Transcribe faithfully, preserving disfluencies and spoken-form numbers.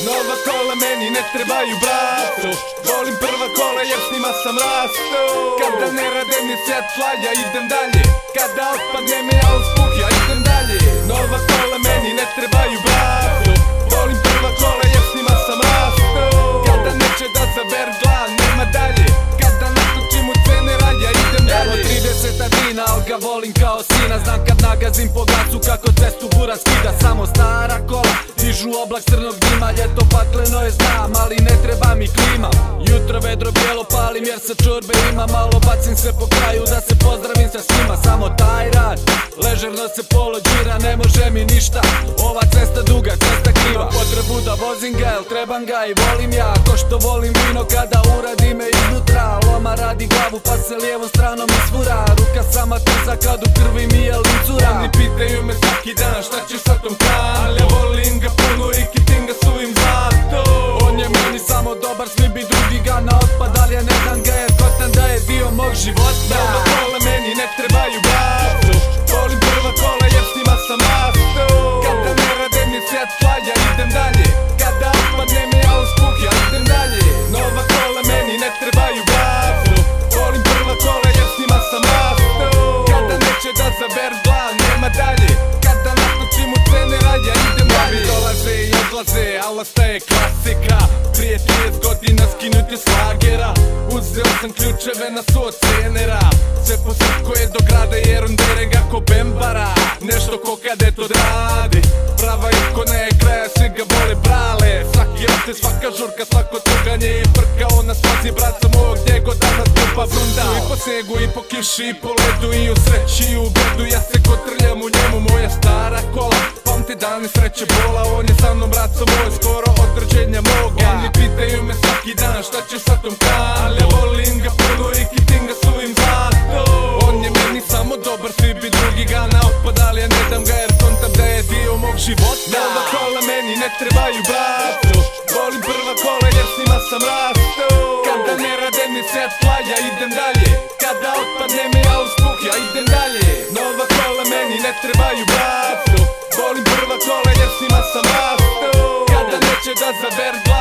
Nova kola meni ne trebaju bratu. Volim prva kola jer s njima sam rastu. Kada ne rade mi svjetla ja idem dalje. Kada otpadne mi ja uspuh ja idem dalje. Nova kola meni ne trebaju bratu. Volim prva kola jer s njima sam rastu. Kada neće da zavergla nema dalje. Kada naskočim u trenera ja idem dalje. Evo trideseta dina al ga volim kao sina. Znam kad nagazim po gasu kako cestu bura skida. Samo stara kola dižu oblak crnog dima. Ljeto pakleno je znam ali ne treba mi klima. Jutro vedro bijelo palim jer sa čorbe ima. Malo bacim se po kraju da se pozdravim sa svima. Samo taj rad, ležerno se polo džira. Ne može mi ništa, ova cesta duga, cesta kriva. Potrebu da vozim ga, jel trebam ga i volim ja. Ko što volim vino kada uradi me iznutra. Loma radi glavu pa se lijevom stranom isfura. Ruka sama trza kad u krvi mi je lincura. Oni pitaju me svaki dan šta ćeš sa tom kantom. Ali ja volim ga puno i kitim ga suvim zlato. On je meni samo dobar, svi bi drugi ga na otpad. Ali ja ne dam ga jer kotan da je dio mog života. Nova kola meni ne trebaju bratu. Volim prva kola jer s njima sam rastu. Kada ne rade mi svjetla ja idem dalje. Kada otpadne mi ja uspuh ja idem dalje. Nova kola meni ne trebaju bratu. Volim prva kola jer s njima sam rastu. Kada neće da zavergla nema dalje. Kada naskočim u trenera ja idem dalje. Dolaze i odlaze, al ostaje klasika. Prije trideset godina skinuti s lagera. Uzeo sam ključeve na svog trenera. Sve po srpko je do grada jer on dere ga ko bembara. Nešto ko kadet odradi. Prava ikona je kraja, svi ga vole brale. Svaki rate, svaka žurka, svako trganje i frka. Ona spazi braca mojeg gdje god danas grupa brunda. I po snegu i po kiši i po ledu i u sreći i u bedu. Ja se kotrljam u njemu, moja stara kola. Pamti dani sreće bola, on je sa mnom braco moj, skoro od rođenja moga. Oni pitaju me svaki dan šta ćeš sa tom kantom. Ali ja volim ga puno i kitim ga suvim zlato. On je meni samo dobar, svi bi drugi ga na otpad. Ali ja ne dam ga jer kontam da je dio mog života. Nova kola meni ne trebaju bratu. Volim prva kola jer s njima sam rastu. Kada ne rade mi svjetla ja idem dalje. Kada otpadne mi ja uspuh ja idem dalje. Nova kola meni ne trebaju bratu. Volim prva kola jer s njima sam rastu. Kada neće da zavergla